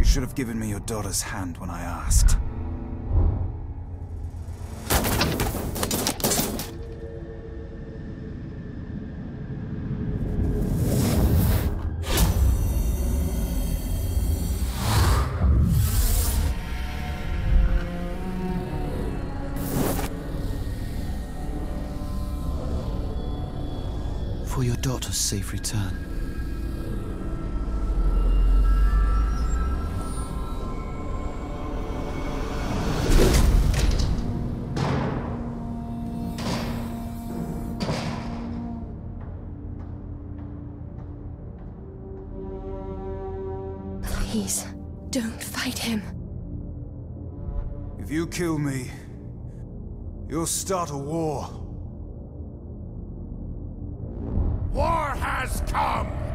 should have given me your daughter's hand when I asked. For your daughter's safe return. Please, don't fight him. If you kill me, you'll start a war. War has come!